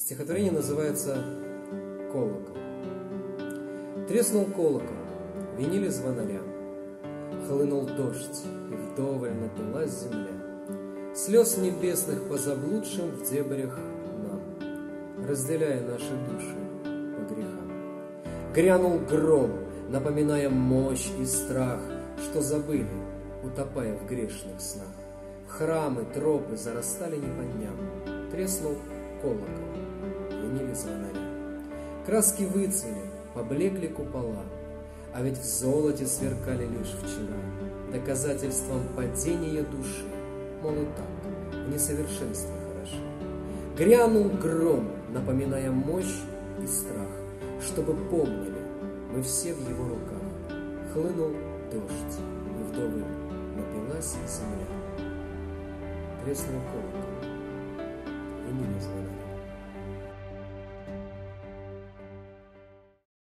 Стихотворение называется «Колокол». Треснул колокол, винили звонаря, хлынул дождь, и вдоволь напилась земля. Слез небесных по заблудшим в дебрях нам, разделяя наши души по грехам. Грянул гром, напоминая мощь и страх, что забыли, утопая в грешных снах. В храмы, тропы зарастали не по дням. Треснул колокол, винили звонаря. Краски выцвели, поблекли купола, а ведь в золоте сверкали лишь вчера, доказательством падения души, мол, и так, в несовершенстве хороши. Грянул гром, напоминая мощь и страх, чтобы помнили, мы все в его руках. Хлынул дождь, и вдоволь напилась земля. Треснул колокол, винили звонаря.